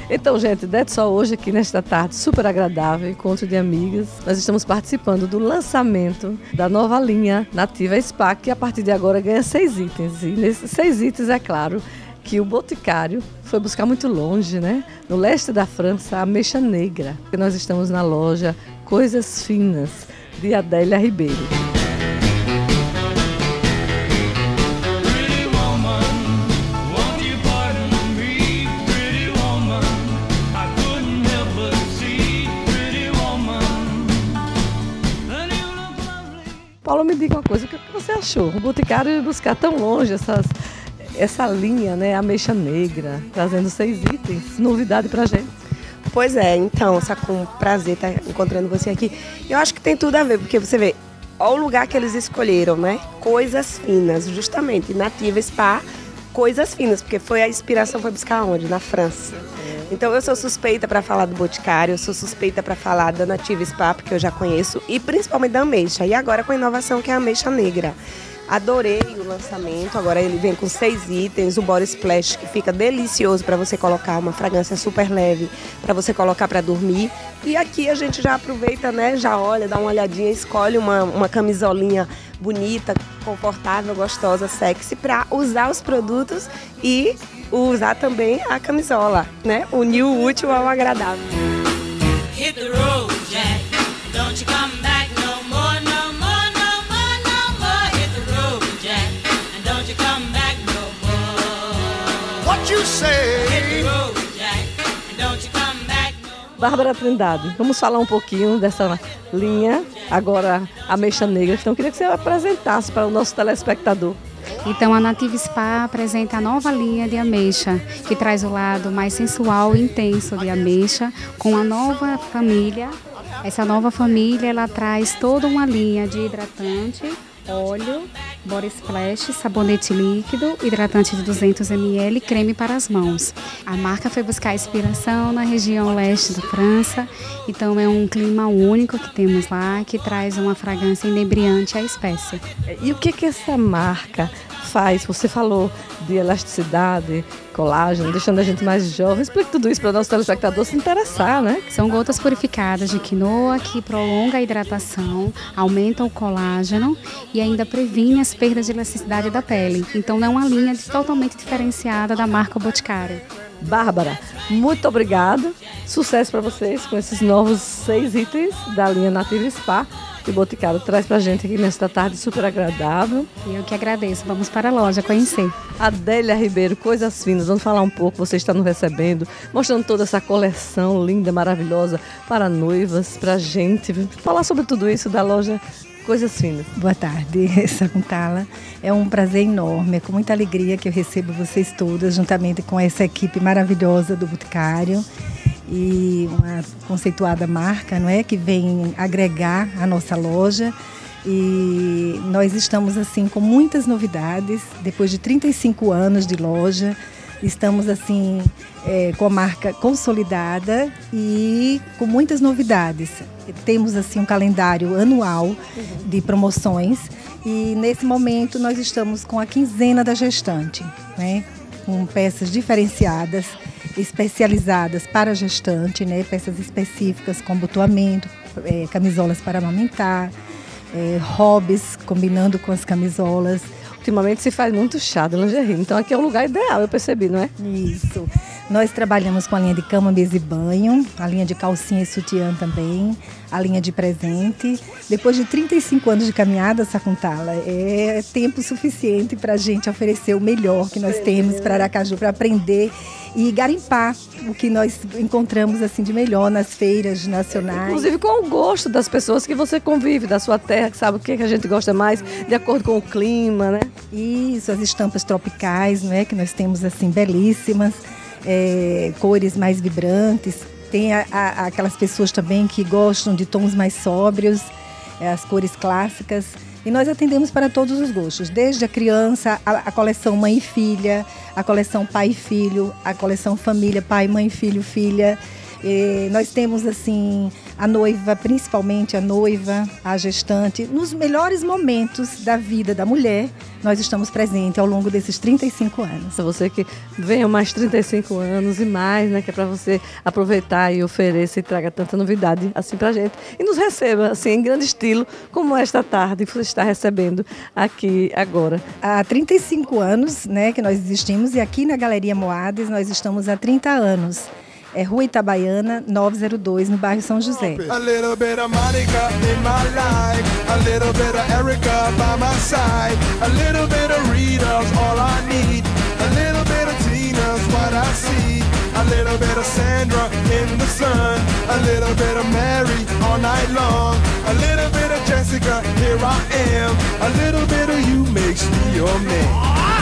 Então, gente, That's só hoje aqui nesta tarde super agradável, encontro de amigas. Nós estamos participando do lançamento da nova linha Nativa Spa, que a partir de agora ganha 6 itens. E nesses 6 itens, é claro, que o Boticário foi buscar muito longe, né? No leste da França, a ameixa negra. E nós estamos na loja Coisas Finas, de Adélia Ribeiro. Paulo, me diga uma coisa, o que você achou? O Boticário buscar tão longe essa linha, né, ameixa negra, trazendo 6 itens, novidade pra gente. Pois é, então, Sacum, prazer estar encontrando você aqui. Eu acho que tem tudo a ver, porque você vê, olha o lugar que eles escolheram, né? Coisas Finas, justamente, Nativa Spa, Coisas Finas, porque a inspiração foi buscar onde? Na França. Então eu sou suspeita para falar do Boticário, eu sou suspeita para falar da Nativa Spa, porque eu já conheço, e principalmente da ameixa. E agora com a inovação que é a ameixa negra. Adorei o lançamento, agora ele vem com 6 itens, o Body Splash, que fica delicioso para você colocar, uma fragrância super leve para você colocar para dormir. E aqui a gente já aproveita, né, já olha, dá uma olhadinha, escolhe uma camisolinha bonita, confortável, gostosa, sexy, para usar os produtos e usar também a camisola, né? Unir o útil ao agradável. Hit the road, Jack. Don't you come back no more, no more, no more, no more. Hit the road, Jack. And don't you come back no more. What you say? Hit the road, Jack. And don't you come back no more. Bárbara Trindade, vamos falar um pouquinho dessa linha, agora ameixa negra. Então eu queria que você apresentasse para o nosso telespectador. Então a Nativa Spa apresenta a nova linha de ameixa, que traz o lado mais sensual e intenso de ameixa, com a nova família. Essa nova família, ela traz toda uma linha de hidratante, óleo, body splash, sabonete líquido, hidratante de 200 ml e creme para as mãos. A marca foi buscar inspiração na região leste da França, então é um clima único que temos lá, que traz uma fragrância inebriante à espécie. E o que essa marca faz? Você falou de elasticidade, colágeno, deixando a gente mais jovem. Explique tudo isso para o nosso telespectador se interessar, né? São gotas purificadas de quinoa que prolonga a hidratação, aumenta o colágeno e ainda previne as perdas de elasticidade da pele. Então é uma linha totalmente diferenciada da marca Boticário. Bárbara, muito obrigada. Sucesso para vocês com esses novos 6 itens da linha Nativa Spa. Que o Boticário traz pra gente aqui nesta tarde super agradável. Eu que agradeço. Vamos para a loja conhecer. Adélia Ribeiro, Coisas Finas, vamos falar um pouco, você está nos recebendo, mostrando toda essa coleção linda, maravilhosa para noivas, pra gente. Falar sobre tudo isso da loja Coisas Finas. Boa tarde, Sakuntala. É um prazer enorme, é com muita alegria que eu recebo vocês todas, juntamente com essa equipe maravilhosa do Boticário. E uma conceituada marca, não é, que vem agregar a nossa loja. E nós estamos assim com muitas novidades, depois de 35 anos de loja, estamos assim com a marca consolidada e com muitas novidades. Temos assim um calendário anual de promoções e nesse momento nós estamos com a quinzena da gestante, né, com peças diferenciadas, especializadas para a gestante, né? Peças específicas com abotoamento, camisolas para amamentar, hobbies combinando com as camisolas. Ultimamente se faz muito chá de lingerie, então aqui é o lugar ideal, eu percebi, não é? Isso. Nós trabalhamos com a linha de cama, mesa e banho, a linha de calcinha e sutiã também, a linha de presente. Depois de 35 anos de caminhada, Sakuntala, é tempo suficiente para a gente oferecer o melhor que nós temos para Aracaju, para aprender e garimpar o que nós encontramos assim de melhor nas feiras nacionais. Inclusive com o gosto das pessoas que você convive, da sua terra, que sabe o que a gente gosta mais, de acordo com o clima, né? Isso, as estampas tropicais, né, que nós temos assim belíssimas, cores mais vibrantes. Tem aquelas pessoas também que gostam de tons mais sóbrios, as cores clássicas. E nós atendemos para todos os gostos, desde a criança, a coleção mãe e filha, a coleção pai e filho, a coleção família, pai, mãe, filho, filha. Nós temos assim a noiva, principalmente a noiva, a gestante, nos melhores momentos da vida da mulher, nós estamos presentes ao longo desses 35 anos. Você que venha mais 35 anos e mais, né, que é para você aproveitar e ofereça e traga tanta novidade assim pra gente e nos receba assim em grande estilo, como esta tarde que você está recebendo aqui agora. Há 35 anos, né, que nós existimos, e aqui na Galeria Moades nós estamos há 30 anos. É Rua Itabaiana, 902, no bairro São José. A little bit of Monica in my life, a little bit of Erica by my side, a little bit of Rita's all I need, a little bit of Tina's what I see, a little bit of Sandra in the sun, a little bit of Mary all night long, a little bit of Jessica, here I am, a little bit of you makes me your man.